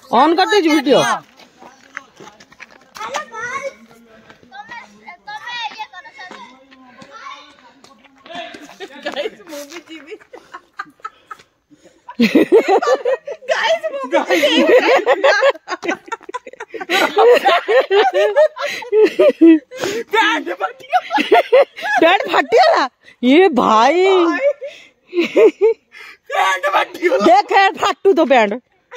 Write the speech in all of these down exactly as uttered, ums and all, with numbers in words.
On करते video. Band फटिया ये भाई देख फाटू तो बैंड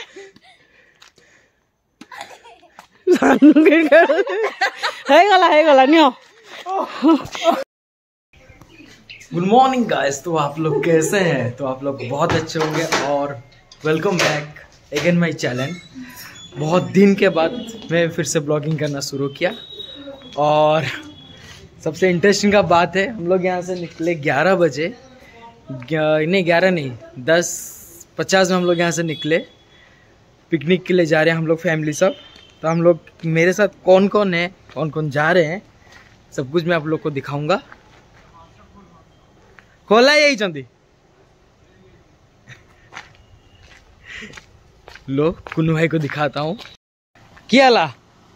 गुड मॉर्निंग गाइस। तो आप लोग कैसे हैं? तो आप लोग बहुत अच्छे होंगे और welcome back again my channel. बहुत दिन के बाद मैं फिर से ब्लॉगिंग करना शुरू किया और सबसे इंटरेस्टिंग का बात है, हम लोग यहाँ से निकले ग्यारह बजे, नहीं ग्यारह नहीं दस पचास में हम लोग यहाँ से निकले। पिकनिक के लिए जा रहे हैं हम लोग फैमिली सब। तो हम लोग मेरे साथ कौन कौन है, कौन कौन जा रहे हैं, सब कुछ मैं आप लोग को दिखाऊंगा। खोला यही चंदी लो कुन्नू भाई को दिखाता हूँ। क्या ला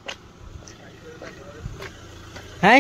है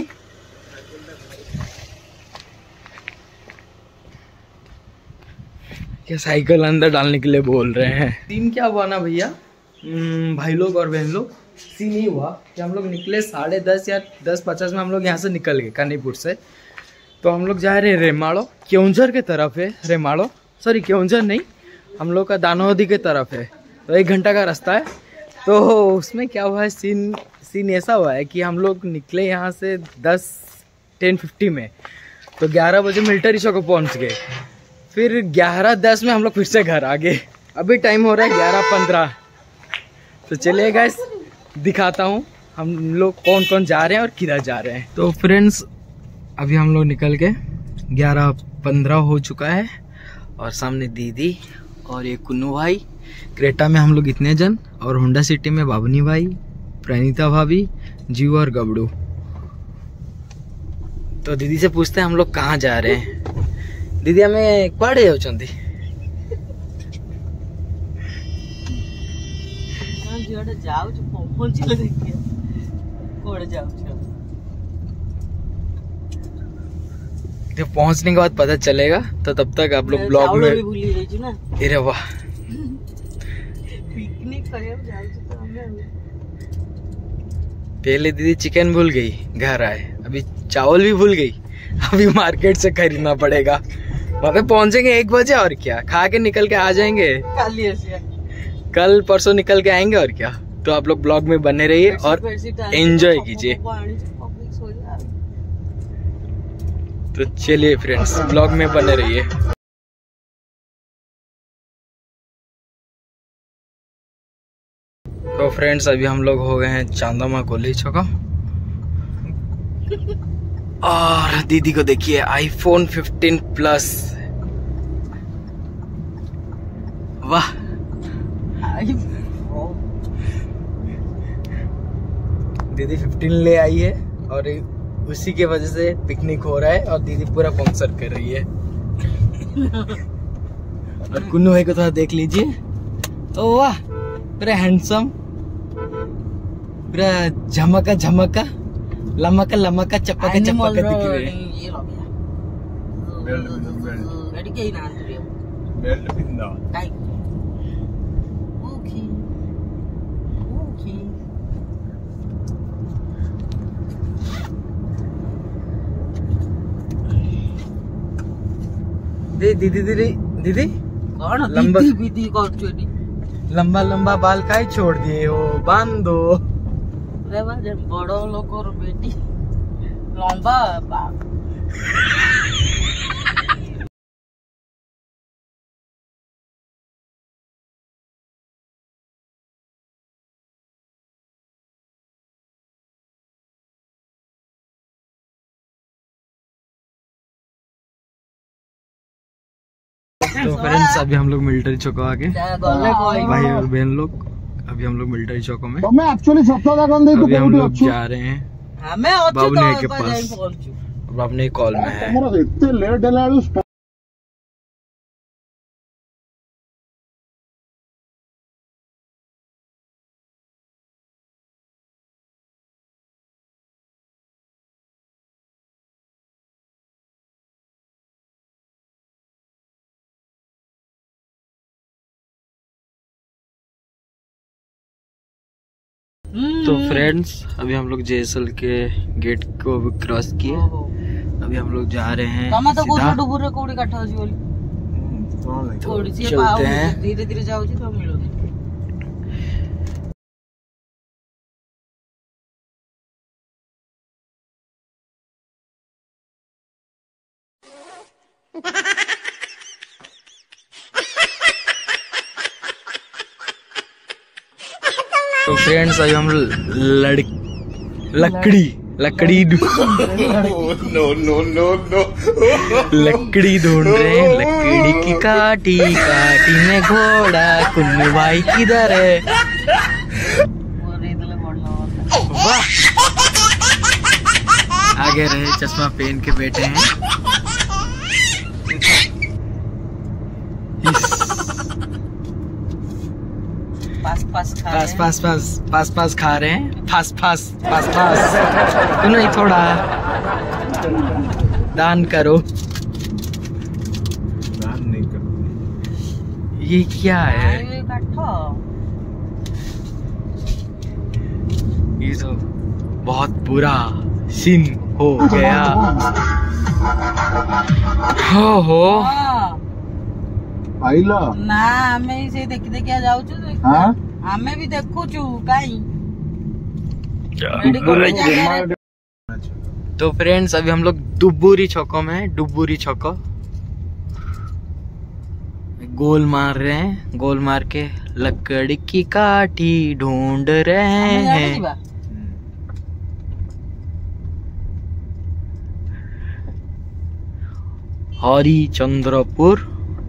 क्या साइकिल अंदर डालने के लिए बोल रहे हैं। सीन क्या हुआ ना भैया, भाई लोग और बहन लोग, सीन ही हुआ कि हम लोग निकले साढ़े दस या दस पचास में हम लोग यहाँ से निकल गए कानीपुर से। तो हम लोग जा रहे हैं रेमाड़ो, केउंझर के तरफ है रेमाड़ो, सॉरी केउंझर नहीं, हम लोग का दानोदी के तरफ है। तो एक घंटा का रास्ता है। तो उसमें क्या हुआ है, सीन सीन ऐसा हुआ है कि हम लोग निकले यहाँ से दस टेन फिफ्टी में, तो ग्यारह बजे मिलिट्री चौक पहुँच गए। फिर ग्यारह दस में हम लोग फिर से घर आ गए। अभी टाइम हो रहा है ग्यारह पंद्रह। तो चलिए गाइस दिखाता हूँ हम लोग कौन कौन जा रहे हैं और किधर जा रहे हैं। तो फ्रेंड्स अभी हम लोग निकल के ग्यारह पंद्रह हो चुका है और सामने दीदी और ये कुन्नू भाई, क्रेटा में हम लोग इतने जन, और होंडा सिटी में बाबनी भाई, प्रणीता भाभी, जीव और गबड़ू। तो दीदी से पूछते हैं हम लोग कहाँ जा रहे हैं। दीदी हमें कुआड़े जाउछंती? जब पहुंचने के बाद पता चलेगा, तो तब तक आप लोग ब्लॉग में अरे वाह पिकनिक पहले दीदी चिकन भूल गई, घर आए, अभी चावल भी भूल गई, अभी मार्केट से खरीदना पड़ेगा। मतलब पहुंचेंगे एक बजे और क्या, खा के निकल के आ जाएंगे, कल परसों निकल के आएंगे और क्या। तो आप लोग ब्लॉग में बने रहिए और एंजॉय कीजिए। तो चलिए फ्रेंड्स ब्लॉग में बने रहिए। तो फ्रेंड्स अभी हम लोग हो गए हैं चांदमा कोली चौका और दीदी को देखिए आईफोन फिफ्टीन प्लस, वाह दीदी फिफ्टीन ले आई है और उसी के वजह से पिकनिक हो रहा है और दीदी पूरा पंक्चर कर रही है। और कुन्नू भाई को थोड़ा देख लीजिए, तो वाह पूरा हैंडसम, पूरा झमका झमका लमका लमका चपका चपका दिख रहे हैं। दीदी दीदी दीदी कौन लंबा दीदी लंबा लंबा बाल काहे छोड़ दिए हो, बांध दो। बड़ो लोग और बेटी लंबा बाल। तो फ्रेंड्स अभी हम लोग मिलिट्री चौक आ गए, भाई और बहन लोग, अभी हम लोग मिलिट्री चौकों में, मैं एक्चुअली अभी हम लोग जा रहे हैं बाबू के पास। बाबू कॉल में है। तो फ्रेंड्स अभी हम लोग जेएसएल के गेट को क्रॉस किए। अभी हम लोग जा रहे हैं चलते हैं। धीरे धीरे जाओ तो मिलो। तो फ्रेंड्स अभी हम लड़ लकड़ी लकड़ी नो नो नो नो लकड़ी ढूंढ रहे हैं। लकड़ी की काटी काटी में घोड़ा कुन्नू भाई किधर है? वाह आगे रहे चश्मा पहन के बैठे हैं। पास पास खा पास पास पास पास पास खा रहे हैं। फास फास पास पास क्यों नहीं, थोड़ा दान करो। दान नहीं करो। ये क्या है? ये तो बहुत बुरा सीन हो गया। हो हो आइला ना हमें से देखि देखि आ जाऊ छु। हां हमें भी देखु छु काई। तो फ्रेंड्स अभी हम लोग डुबुरी छक्को में है। डुबुरी छक्को गोल मार रहे हैं। गोल मार के लकड़ी की काठी ढूंढ रहे हैं। हरिचंद्रपुर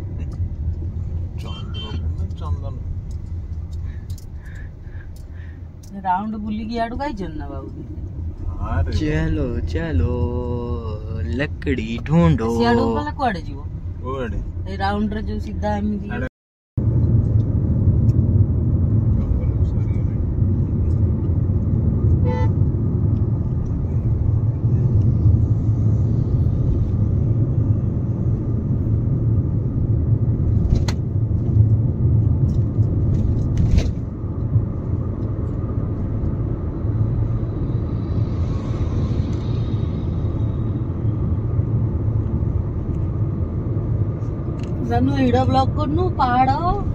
राउंड बुली की आडू गई जन्ना बाबू। चलो चलो लकड़ी ढूंढो। सियाडू वाला कुआडे जीवो ओडे ए राउंड रे जो सीधा एमी जानू एडा ब्लॉक करनु पहाड़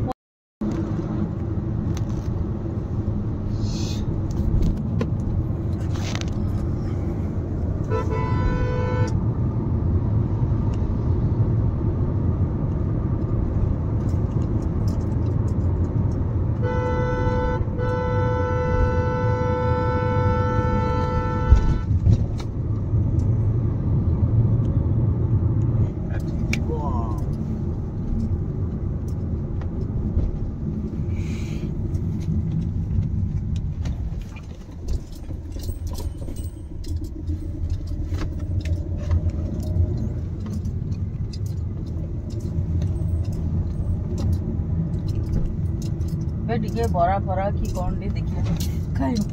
ଟିକେ ବରା ଫରା କି କଣ ଟିକେ ଦେଖିବା ଖାଇବ।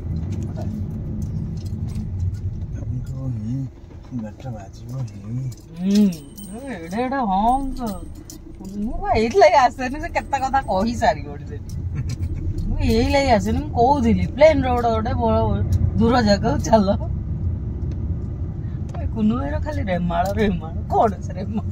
ଏଇଟା ଏଇଟା ହଁ ମୁଁ ବା ଏଇଥିଲାଗି ଆସେନି। ସେ କେତେ କଥା କହି ସାରି ଗୋଟେ ସେଠି ମୁଁ ଏଇଲାଗି ଆସେନି। ମୁଁ କହୁଥିଲି ପ୍ଲେନ ରୋଡ ଗୋଟେ ଦୂର ଜାଗାକୁ ଚାଲ। କୁନୁ ଭାଇର ଖାଲି ରେମାଳ ରେମାଳ କଣ ସେ ରେମାଳ।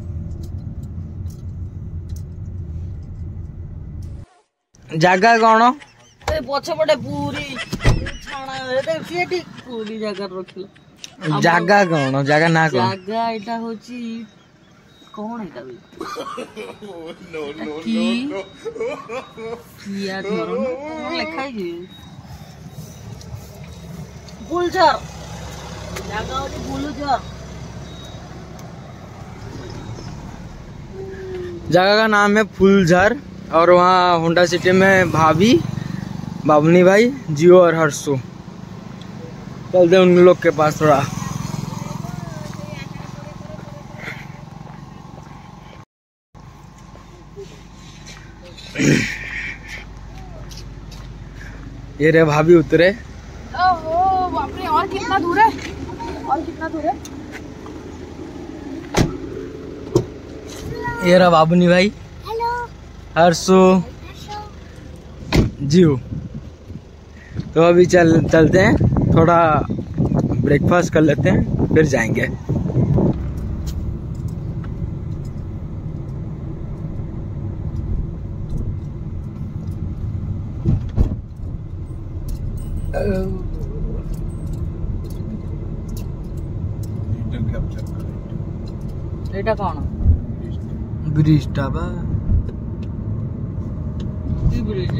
ଜାଗା କଣ? ପଛପଟେ ପୁରୀ ଛାଣା ସେଠି ପୁରୀ ଜାଗା ରଖିଲା। ଜାଗା କଣ? ଜାଗା ନା କଣ? ଜାଗା ଏଇଟା ହଉଛି କଣ ଏଇଟା ଲେଖା ହେଇଛି फुलझर जगह होती फुलझर। जगह का नाम है फुलझर और वहाँ होंडा सिटी में भाभी बाबनी भाई जियो और हर्षु। चलते उन लोग के पास थोड़ा। ये रे भाभी उतरे। ओहो बाप रे, और कितना दूर है? और कितना दूर है? ये रहा बाबनी भाई। हेलो। हर्षु जीव। तो अभी चल चलते हैं, थोड़ा ब्रेकफास्ट कर लेते हैं फिर जाएंगे। एटा कौन ब्रिज ढाबा की bridge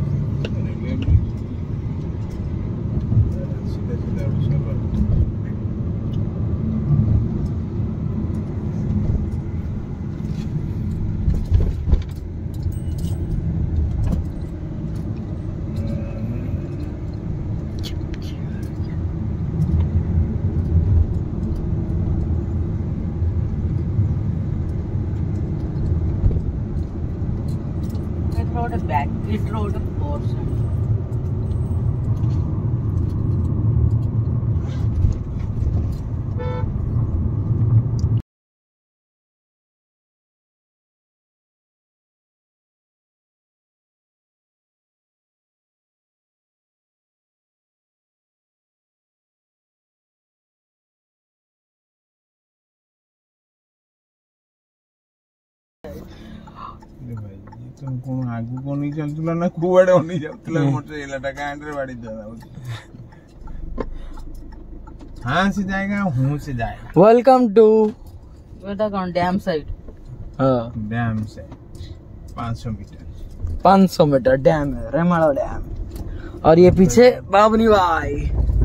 back it road of course तुम कौन आगु को नहीं चलतला ना कुआडे नहीं जातला मोटर एलाटा कांडरे बाड़ी जाना हां से जाएगा हूं से जाएगा। वेलकम टू बेटा कौन डैम साइड हाँ डैम से पाँच सौ मीटर पाँच सौ मीटर डैम है, रेमाड़ा डैम। और ये पीछे बाबनी भाई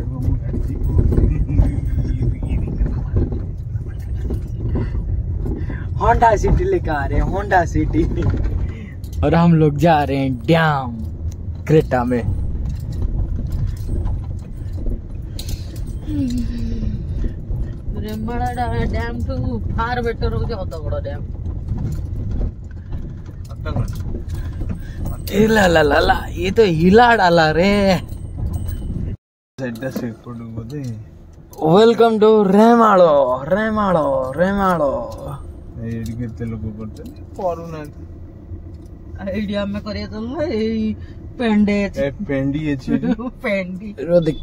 होंडा सिटी लेकर आ रहे हैं, होंडा सिटी। और हम लोग जा रहे हैं डैम क्रेटा में। रेमाड़ा डैम टू फार बेटर हो जाए होता बड़ा डैम ए ला ला ला ला ये तो हिला डाला रे। सेट से पड़ू बोदे वेलकम टू रेमाड़ो रेमाड़ो रेमाड़ो। एडी केते लोग करते करू ना आइडिया में करिए तो ए पेंडे ए पेंडी अछि पेंडी रो देख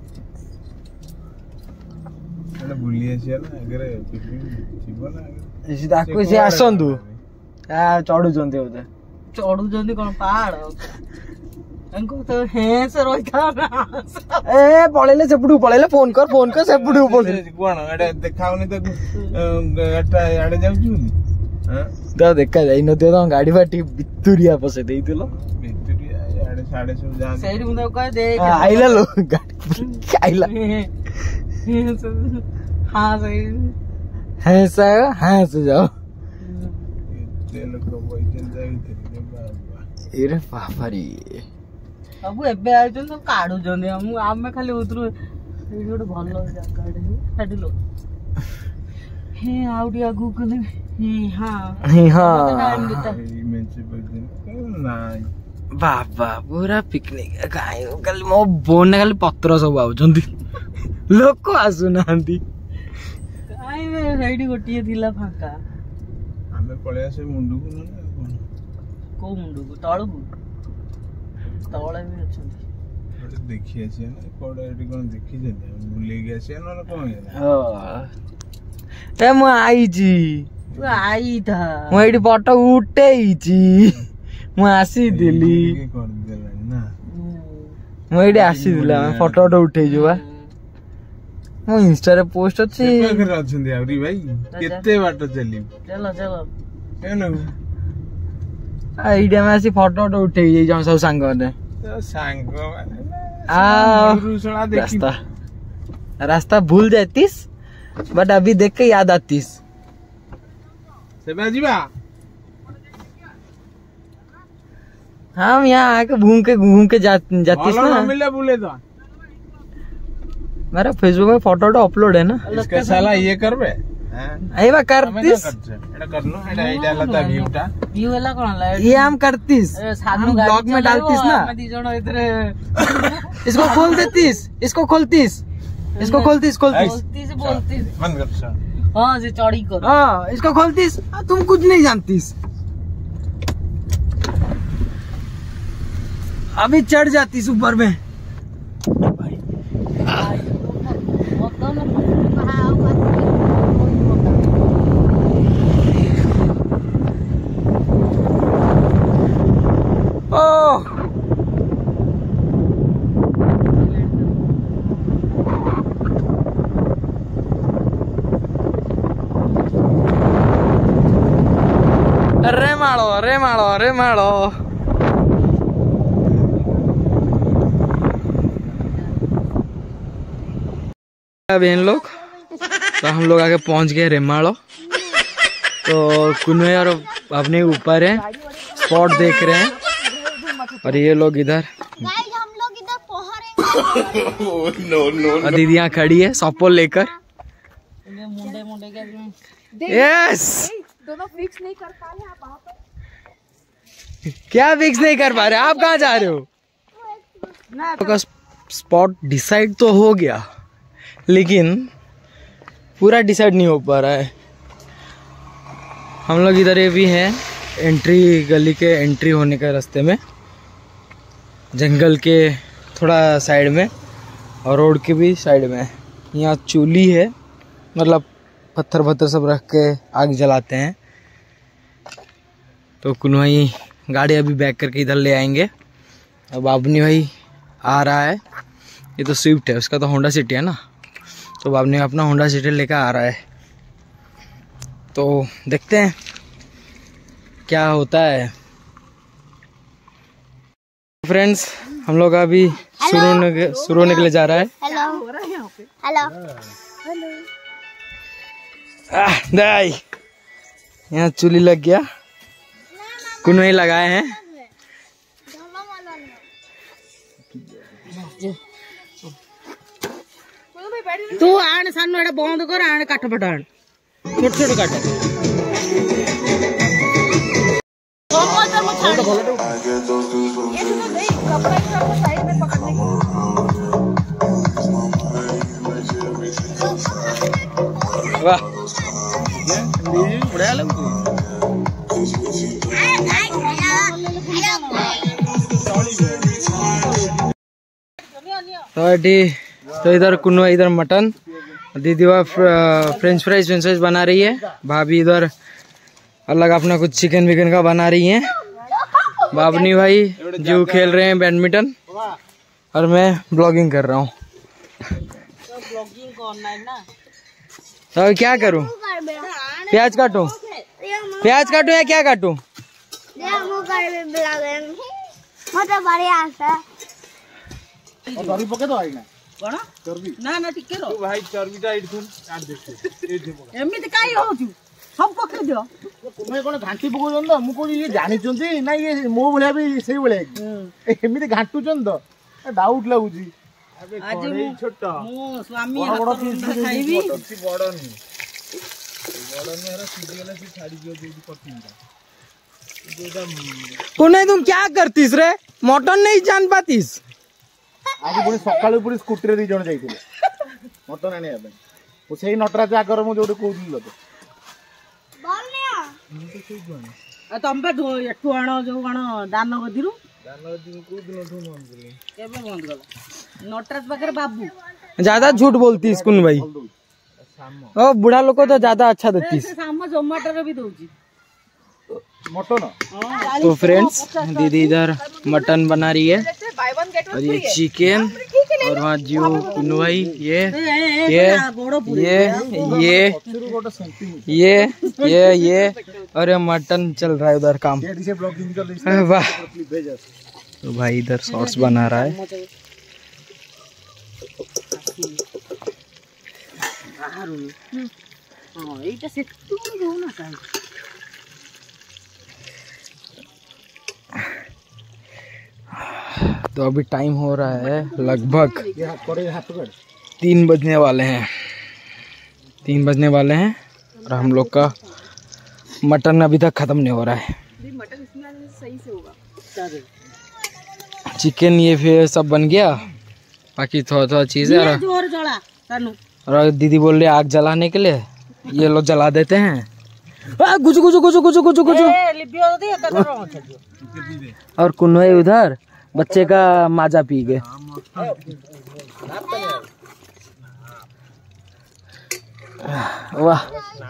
एला बुली अछि ना अगर पिकनिक जीवन ना इसी ताको से आसंदु आ चढ़ु जंते होते चढ़ू जंदी कोन पहाड़ अंको तो हे से रोई था ना ए पळेले सेपडू पळेले फोन कर फोन कर सेपडू बोल कोन एडे देखावनी तो एटा एडे जाउछु हां दा देखा जाई न तो गाड़ी बाटी बितुरिया पसे देई दिलो बितुरिया एडे साढ़े सौ जा सही मुंदे कह दे आइला लो गाड़ी आइला हां सही है सा हां से जाओ तेल को वैजन जाई थे बाबा एरे बाबारी अब एबे आइछन तो काढु जंदे हम आमे खाली उतरु एडी गोटे भलो जागाडे छाडिलो हे आउडी आगु कने हे हां हे हां ई मेंचे बजन नाइ बाबा पूरा पिकनिक गाय खाली मो बोन खाली पत्र सब आउछंती लोक आसु नांती काई में रेडी गोटिए थिला फाका आमे पळे आसे मुंडू को ना कोन को मुंडू को तळु तळे भी अछंती ओटे देखि आसे ना कोडा एडी कोन देखि जे बुले गे आसे ना कोन हां ए म आई जी तू आई था म एडी फोटो उठेई जी म आसी दिली के कर देला ना म एडी आसी दिला फोटो तो उठेई जुवा म इंस्टा रे पोस्ट अछि से कर अछंती आवरी भाई केते बाट चली चलो चलो केनो आइडिया में आसी फोटो तो उठेई जाई जाम सब संग ने तो सांग आ रुसड़ा देखि रास्ता रास्ता भूल जातीस बट अभी देख के याद आतीस से बाजीबा हम यहाँ आके घूम के घूम के जा, जातीस ना मिले बोले तो मेरा फेसबुक में फोटो तो अपलोड है ना इसका साला ये करबे आई बा करतीस एटा करनो एटा एटा लता व्यूटा व्यू वाला कोन ला ये हम करतीस हम ब्लॉग में डालतीस ना मैं दी जणो इधर इसको खोल देतीस इसको खोलतीस इसको खोलतीस खोलतीस बोलती से बोलती बंद कर सा हां जे चढ़ी कर हाँ इसको खोलतीस तुम कुछ नहीं जानतीस अभी चढ़ जातीस ऊपर में रेमाड़ो रेमाड़ो। बहन लोग, तो हम लोग आगे पहुंच गए रेमाड़ो। तो कुन्वे और अपने ऊपर है, स्पॉट देख रहे हैं। और ये लोग इधर हम लोग इधर पहुंच और दीदियाँ खड़ी है सॉपल लेकर। मुंडे मुंडे के यस, दोनों फिक्स नहीं कर पा रहे आप वहाँ पे। क्या फिक्स नहीं कर पा रहे? आप कहाँ जा रहे हो? तो स्पॉट डिसाइड तो हो गया, लेकिन पूरा डिसाइड नहीं हो पा रहा है। हम लोग इधर ये भी हैं, एंट्री गली के एंट्री होने के रास्ते में, जंगल के थोड़ा साइड में और रोड के भी साइड में। यहाँ चूल्ही है, मतलब पत्थर पत्थर सब रख के आग जलाते हैं। तो कुन्हाई गाड़ी अभी बैक करके इधर ले आएंगे। अब बाबनी भाई आ रहा है, ये तो स्विफ्ट है, उसका तो होंडा सिटी है ना, तो बाबनी अपना होंडा सिटी लेकर आ रहा है। तो देखते हैं क्या होता है। फ्रेंड्स, हम लोग अभी शुरू होने के शुरू होने के लिए जा रहा है। हेलो हेलो आह, दाई यहाँ चूल्ही लग गया, कुन्हाई लगाए हैं। तू आण सानू एटा बंद कर, आण काठ पट आण, छोट छोट काठ। वाह, बढ़िया लगती तो एटी तो इधर कुन्वा इधर मटन, दीदी वह फ्रेंच फ्राइज फ्रेंच फ्राइज बना रही है। भाभी इधर अलग अपना कुछ चिकन विकन का बना रही है। बाबनी भाई जो खेल रहे हैं बैडमिंटन, और मैं ब्लॉगिंग कर रहा हूँ। तो क्या करूँ? प्याज काटूं? प्याज काटूं या क्या काटूं? चर्बी पके तो आई ना कौन चर्बी ना ना टिके रो भाई चर्बीटा एठी सुन काट देखते ए जे पका एमिति काई होछु सब पके दियो। तुम्हें कोन घांटी पकोजन तो मु को ये जानि चंती ना ये मो भलिया भी सेई भलिया एमिति घांटुचन तो डाउट लागुची। अबे आज कोड़े छोटा मो स्वामी बड़ बड़ हाथ पीस रंधा खाइबी। बड़ नहीं बड़ नहीं हरा सीधी वाला से छाड़ी दियो जो करतींता एकदम। कुन्हाई तुम क्या करतीस रे? मटन नहीं जान पातीस? आज पुणी सकाळू पुणी स्कूटी रे दी जण जाइथिले मटन आने आबे ओ सेही नटराज आगर मु जोडे कहउदिल तो आ तंबे एठु आण जो कण दान गदिरु दान दिन को दिन ठु मन गेले केबे बंद गला नटराज पाकर बाबू। ज्यादा झूठ बोलतीस कुन भाई। ओ बुढ़ा लोग को तो ज्यादा अच्छा देतीस। साम जोमेटो रे भी दउची मटन। तो फ्रेंड्स, दीदी इधर मटन बना रही है और ये चिकन, और वहाँ जियो कुन्नू भाई ये ये ये ये ये ये ये और ये मटन चल रहा है उधर काम। वाह, तो भाई इधर शॉर्ट्स बना रहा है। तो अभी टाइम हो रहा है लगभग तीन बजने वाले हैं तीन बजने वाले हैं और हम लोग का मटन अभी तक खत्म नहीं हो रहा है। मटन इसमें सही से होगा। चिकन ये फिर सब बन गया, बाकी थोड़ा थोड़ा चीज है। और, और दीदी बोल रही आग जलाने के लिए, ये लोग जला देते हैं। गुजु गुजु गुजु गुजु गुजु गुजु। और कुन्नई उधर बच्चे का माजा पी गए। वाह,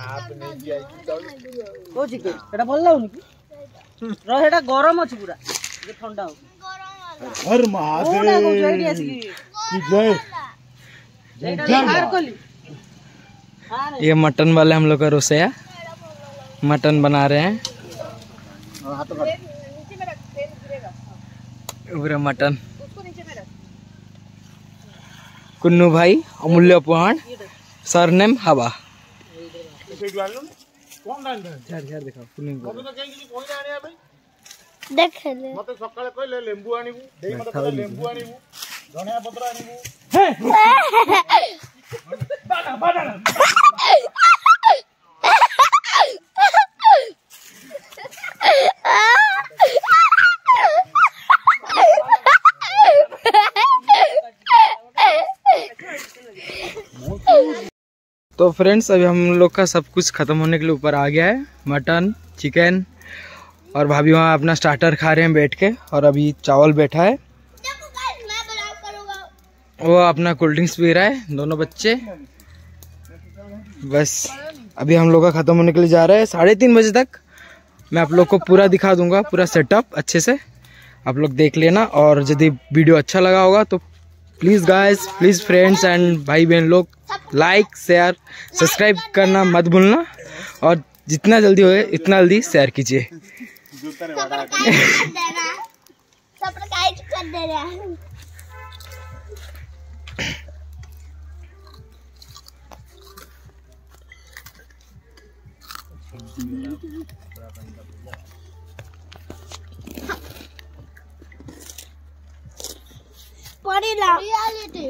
गरम अच्छी पूरा ठंडा हो। हर महादेव की जय। ये मटन वाले हम लोग का रोसैया मटन बना रहे हैं। हाथ पकड़। नीचे में रख, तेल गिरेगा। पूरा मटन। उसको नीचे में रख। कुन्नू भाई अमूल्य उपहार, सरनेम हवा। कौन डाल दे झार झार देखा कुन्नू को तो कहीं किसी कोई ना आने भाई देख ले मते सकाळे कहले लेंबू आनिबू देई मते कहले लेंबू आनिबू धनिया पत्र आनिबू बाडा बाडा तो फ्रेंड्स अभी हम लोग का सब कुछ खत्म होने के लिए ऊपर आ गया है। मटन, चिकन और भाभी वहाँ अपना स्टार्टर खा रहे हैं बैठ के। और अभी चावल बैठा है, वो अपना कोल्ड ड्रिंक्स पी रहा है, दोनों बच्चे। बस अभी हम लोग का खत्म होने के लिए जा रहा है। साढ़े तीन बजे तक मैं आप लोग को पूरा दिखा दूंगा, पूरा सेटअप अच्छे से आप लोग देख लेना। और यदि वीडियो अच्छा लगा होगा तो please guys, please friends and भाई बहन लोग लाइक शेयर सब्सक्राइब करना मत भूलना। और जितना जल्दी हो इतना जल्दी शेयर कीजिए। रियलिटी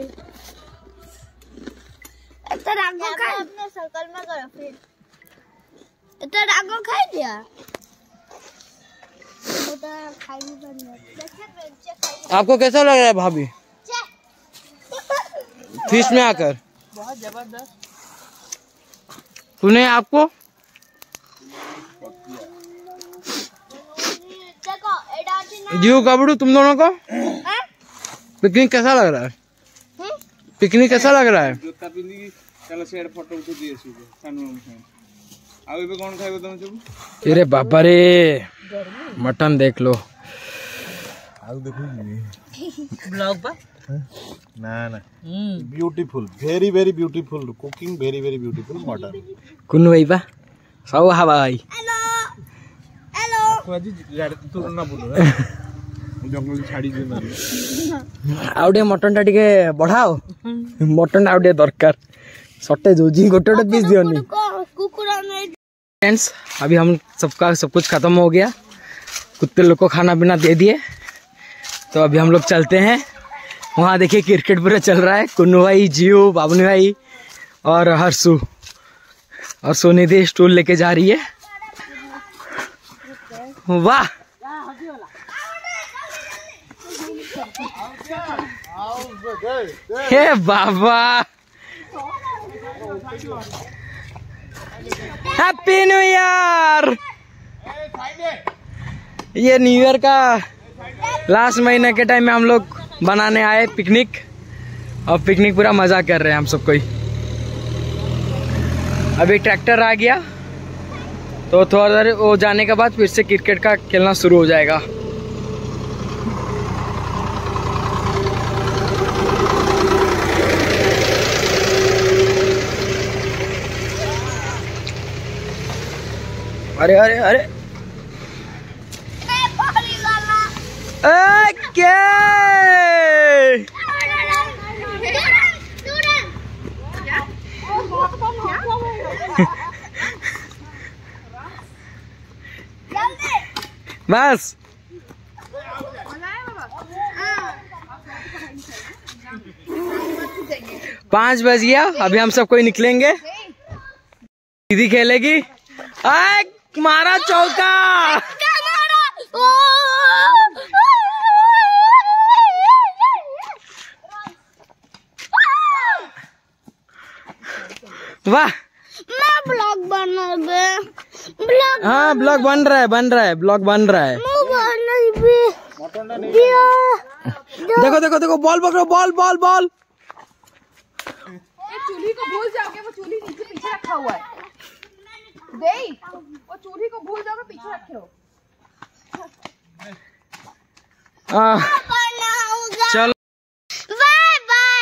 तो रांगो खा अपने सर्कल में करो फिर तो रांगो खा दिया तो खाई नहीं बनने आपको कैसा लग रहा है भाभी फिश में आकर? बहुत जबरदस्त। सुने आपको जीव कबड़ू तुम दोनों को पिकनिक कैसा लग रहा है? पिकनिक कैसा लग रहा है? अरे बाबा रे मटन देख लो। ब्लॉग पर ना ना beautiful very very beautiful cooking very very beautiful mutton कुन्नू भाई बा सब हवा भाई हेलो हेलो आज तू ना बोलो जंगल छाड़ी दे ना आउ टे मटन टा टिके बढ़ाओ मटन आउ टे दरकार सटे जोजी गोटे गोटे पीस दियोनी। फ्रेंड्स अभी हम सबका सब कुछ खत्म हो गया, कुत्ते लोग को खाना पीना दे दिए। तो अभी हम लोग चलते हैं वहाँ। देखिए क्रिकेट पूरा चल रहा है। कुन्नू भाई, जीव, बाबुनी भाई और हर्षु और सोनिधि स्टूल लेके जा रही है। वाह हे बाबा हैप्पी न्यू ईयर। ये न्यू ईयर का लास्ट महीने के टाइम में हम लोग बनाने आए पिकनिक और पिकनिक पूरा मजा कर रहे हैं हम सब कोई। अभी ट्रैक्टर आ गया तो थोड़ा देर वो जाने के बाद फिर से क्रिकेट का खेलना शुरू हो जाएगा। अरे अरे अरे क्या बस पाँच बज गया। अभी हम सब कोई निकलेंगे। दीदी खेलेगी। आए मारा चौका। वाह मैं ब्लॉग बना ब्लॉग हाँ ब्लॉग बन रहा है बन रहा है ब्लॉग बन रहा है। देखो देखो देखो बॉल पकड़ो बॉल बॉल बॉल। चूल्ही को भूल जाओगे, वो चूल्ही नीचे पीछे रखा हुआ है। देई, वो चूल्ही को भूल जाओगे पीछे रखे हो। चलो बाय बाय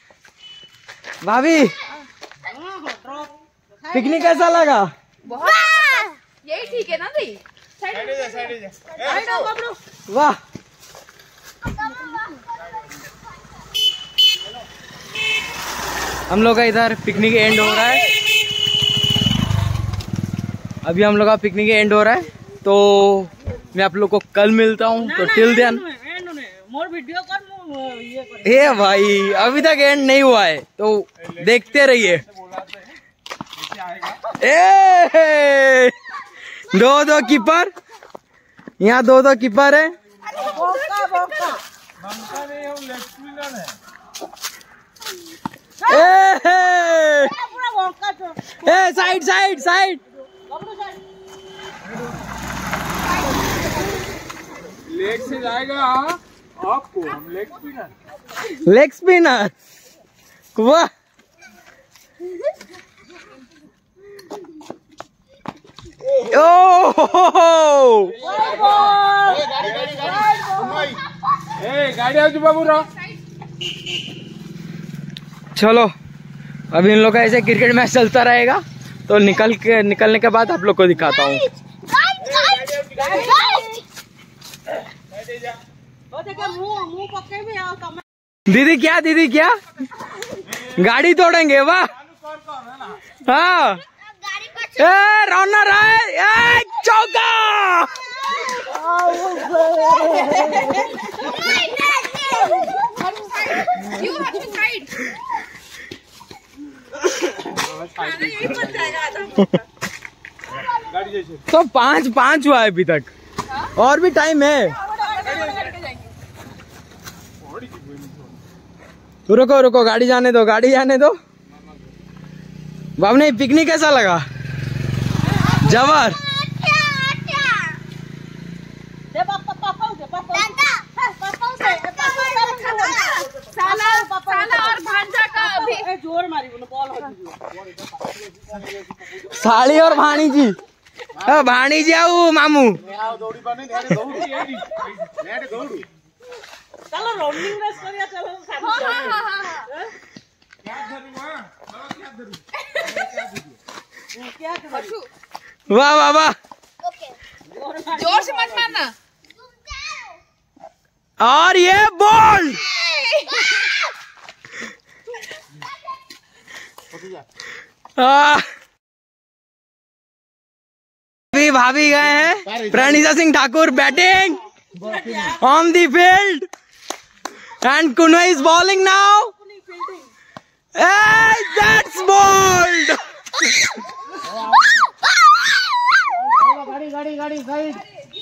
भाभी पिकनिक कैसा लगा? बहुत यही ठीक है ना दी। वाह हम लोग का इधर पिकनिक एंड हो रहा है। अभी हम लोग का पिकनिक एंड हो रहा है, तो मैं आप लोग को कल मिलता हूँ। तो टिल देन ए भाई अभी तक एंड नहीं हुआ है, तो देखते रहिए। ए दो दो कीपर, यहाँ दो दो कीपर है। A side side side leg से जाएगा आपको, हम लेग स्पिनर लेग स्पिनर। वाह ओ गाड़ी आओ बाबू रहो। चलो अभी इन लोग का ऐसे क्रिकेट मैच चलता रहेगा, तो निकल के निकलने के बाद आप लोग को दिखाता हूँ। दीदी क्या दीदी क्या गाड़ी तोड़ेंगे? वाह हाँ ए रनर है, चौका। तो पांच पांच हुआ है अभी तक, और भी टाइम है। रुको रुको गाड़ी जाने दो, गाड़ी जाने दो। बाबू नहीं पिकनिक कैसा लगा? जबर। साली और भाणी जी, भाणी जी आओ मामू। चलो रनिंग रेस करिया चलो। वाह वाह वाह, जोर से मत मारना। और ये बॉल अभी भाभी गए हैं। Praneeta Singh Thakur batting on the field and कुनो is bowling now. That's bowled. गाड़ी गाड़ी गाड़ी साइड।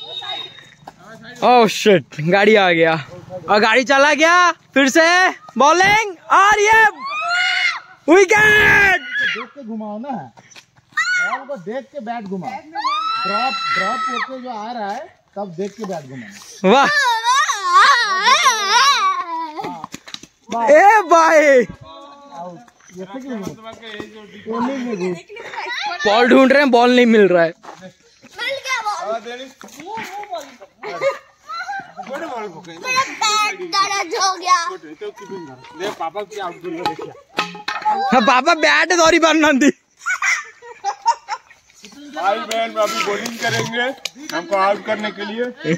ओह शिट, गाड़ी आ गया और गाड़ी चला गया। फिर से बॉलिंग और ये विकेट। देख के घुमाओ ना, बॉल को देख के बैट घुमाओ। ड्रॉप ड्रॉप होके जो आ रहा है तब देख के बैट घुमाओ। वाह ए भाई, बॉल ढूंढ रहे हैं, बॉल नहीं मिल रहा है। पापा की आउट देखिए। हाँ पापा बैट दौरी बनना थी। भाई बहन अभी बॉलिंग करेंगे हमको आउट करने के लिए।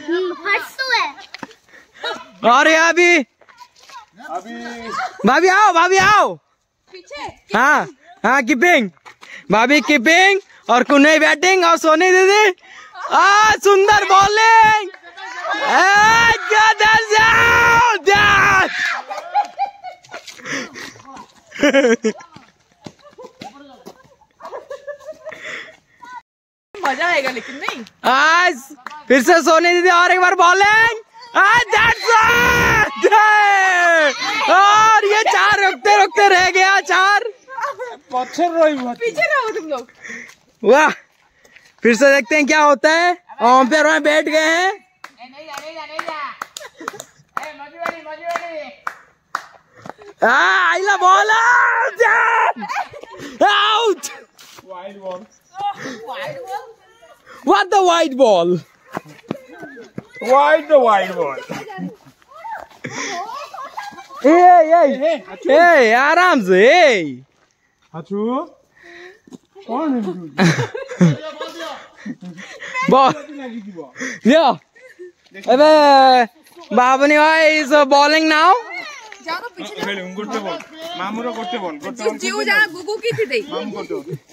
और ये अभी अभी भाभी आओ, भाभी आओ पीछे। हाँ हाँ कीपिंग, भाभी कीपिंग और कुन्नई बैटिंग और सोनी दीदी आ सुंदर बॉलिंग। मजा आएगा लेकिन नहीं। आज फिर से सोनी दीदी और एक बार बॉलिंग। और ये चार रुकते रुकते रह गया, चार पीछे रहो तुम लोग। वाह, फिर से देखते हैं क्या होता है। अंपायर वहां बैठ गए हैं। आइला ball out. Wide ball. What the wide ball? Wide the wide ball. ए ए ए आराम से। अच्छू कौन बॉल यो अबे बाबनी भाई इज बॉलिंग नाउ जाओ तो पीछे जाओ। गोटे बॉल मामूर गोटे बॉल गोटे जीव जीव जहाँ गुगु की थी दे। मामू गोटे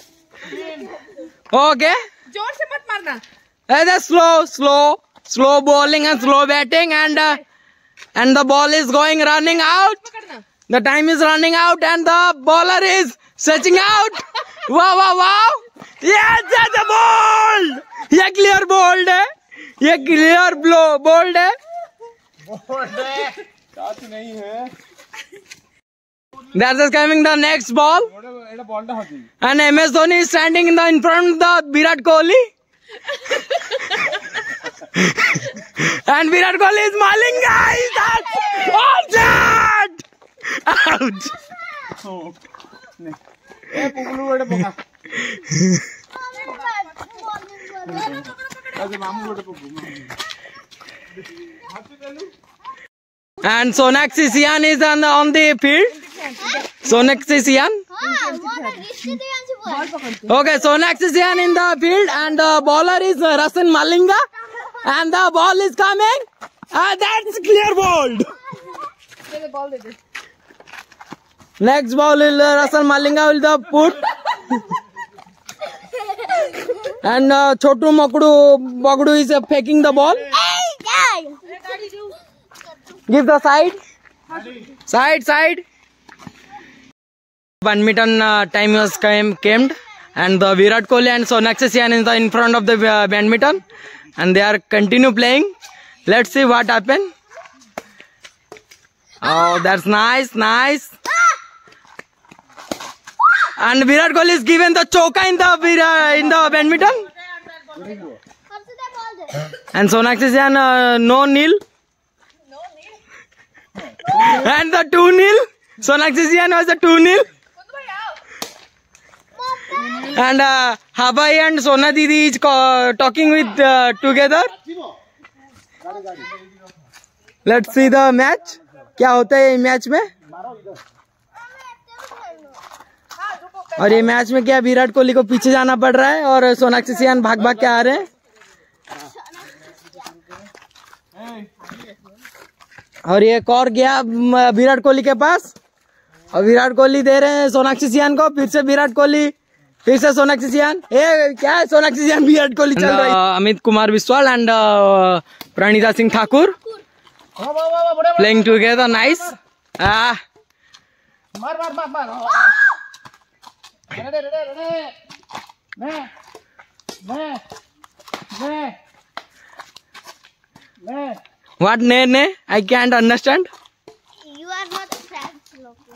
ओके जोर से मत मारना। Slow slow slow bowling and slow batting and and the ball is going running out पकड़ना। The time is running out and the bowler is stretching out वाह वाह वाह ये बोल्ड ये क्लियर बोल्ड है ये क्लियर ब्लो बोल्ड है touch नहीं है That is coming the next ball एटा बॉलटा होची and M S Dhoni is standing in the in front of the Virat Kohli and Virat Kohli is smiling guys that's out out ए पुगलू एटा पका अरे मामू गोटे पकू and Sonakshi Sian is on the, on the field Sonakshi Sian okay Sonakshi Sian in the field and the bowler is uh, Rasan Malinga and the ball is coming uh, that's clear bowled दे दे ball दे दे। next ball will uh, Rasan Malinga will the put and uh, Chotu Makdu Bagdu is uh, faking the ball give the side side side badminton uh, time was came came and the Virat Kohli and Sonakshi Sian is in front of the uh, badminton and they are continue playing. Let's see what happen. Oh, that's nice, nice. And Virat Kohli is given the choka in the uh, in the badminton. And Sonakshi Sian uh, no nil. And the two nil. Sonakshi Sian was the two nil. And uh, Habai and Sona Didi is talking with uh, together. Let's see the match. क्या होता है match में और ये match में क्या विराट कोहली को पीछे जाना पड़ रहा है और सोनाक्षी सियान भाग भाग के आ रहे हैं और ये एक और गया विराट कोहली के पास और विराट कोहली दे रहे हैं सोनाक्षी सियान को फिर से विराट कोहली फिर से सोनाक्षी सियान ए क्या है सोनाक्षी सियान विराट कोहली चल रहा है Amit Kumar Biswal and Praneeta Singh Thakur playing together nice मार मार मार मार रेडे रेडे रेडे मैं मैं मैं मैं व्हाट ने ने I can't understand You are not a French local.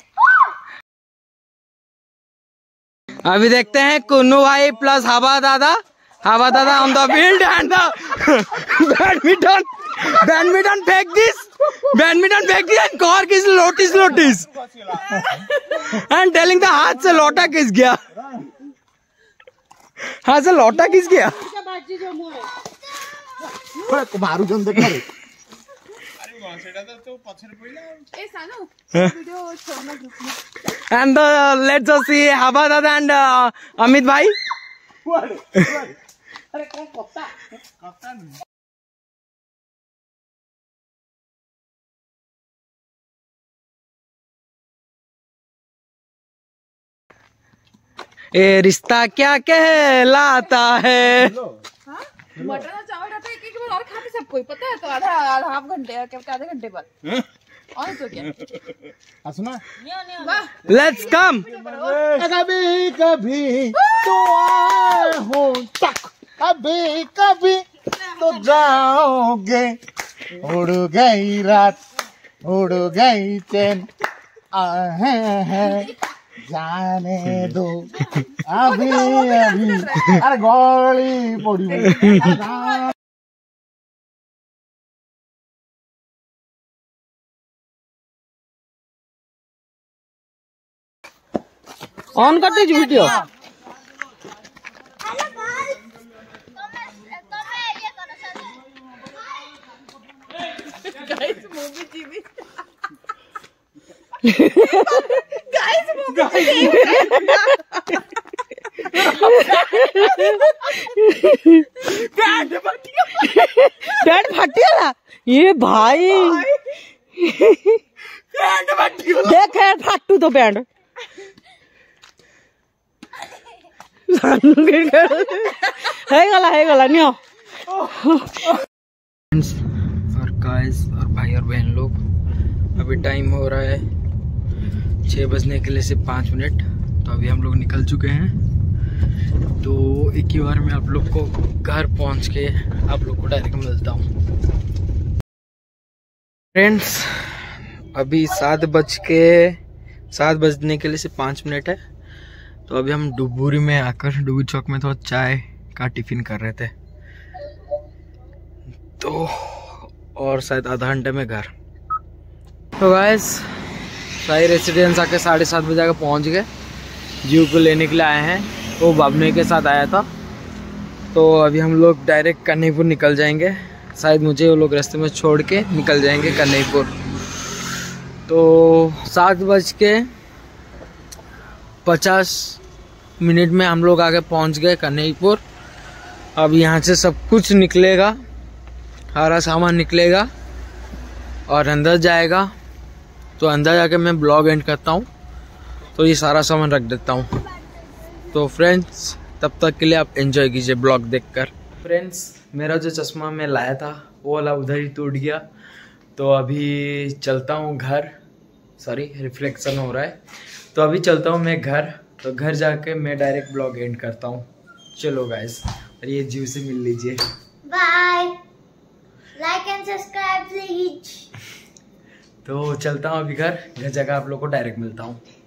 अभी देखते हैं कुन्नू भाई प्लस हवा दादा हवा दादा on the field and the badminton badminton फेंक दिस बैडमिंटन फेंक दिस एंड कॉर किस लोटिस लोटिस एंड टेलिंग द हाथ से लोटा किस गया हाथ से लोटा किस गया मारू जन देखा रे ए सानू वीडियो छोड़ना ग्रुप में। एंड लेट्स सी हवा दादा एंड अमित भाई अरे कौन कप्ता कप्ता ए रिश्ता क्या कहलाता है मटन और चावल रहता है एक एक बार और खाते सब कोई पता है तो आधा आधा हाफ घंटे या क्या आधे घंटे बाद और तो क्या सुना वाह लेट्स कम कभी कभी तो आए हो तक कभी कभी तो जाओगे उड़ गई रात उड़ गई चैन आहे है जाने दो अभी अभी अरे गली पड़ी ऑन कर दीजिए वीडियो Hello guys. तमे तमे ये करो सब। गाइस मूवी जीवी गाइस मूवी बैंड फटिया ये भाई देख फाटू तो बैंड है गला है गला नहीं और गाइस और भाई और बहन लोग, अभी टाइम हो रहा है छः बजने के लिए सिर्फ पाँच मिनट। तो अभी हम लोग निकल चुके हैं। तो एक ही बार में आप लोग को घर पहुंच के आप लोग को डायरेक्ट मिलता हूँ। फ्रेंड्स अभी सात बज के सात बजने के लिए सिर्फ पाँच मिनट है। तो अभी हम डुबुरी में आकर डुबुरी चौक में थोड़ा चाय का टिफिन कर रहे थे। तो और शायद आधा घंटे में घर। तो गाइस साई रेसिडेंस आके साढ़े सात बजे आकर पहुँच गए। जीव को लेने के लिए आए हैं, वो बाबने के साथ आया था। तो अभी हम लोग डायरेक्ट कन्हैयापुर निकल जाएंगे। शायद मुझे वो लोग रास्ते में छोड़ के निकल जाएंगे कन्हैयापुर। तो सात बज के पचास मिनट में हम लोग आगे पहुंच गए कन्हैयापुर। अब यहाँ से सब कुछ निकलेगा, सारा सामान निकलेगा और अंदर जाएगा। तो अंदर जाके मैं ब्लॉग एंड करता हूँ। तो ये सारा सामान रख देता हूँ। तो फ्रेंड्स तब तक के लिए आप एंजॉय कीजिए ब्लॉग देखकर। फ्रेंड्स मेरा जो चश्मा मैं लाया था वो वाला उधर ही टूट गया। तो अभी चलता हूँ घर, सॉरी रिफ्लेक्शन हो रहा है। तो अभी चलता हूँ मैं घर। तो घर जाके मैं डायरेक्ट ब्लॉग एंड करता हूँ। चलो गाइस, और ये जीव से मिल लीजिए। Bye, like and subscribe please. तो चलता हूँ अभी घर। घर जाकर आप लोग को डायरेक्ट मिलता हूँ।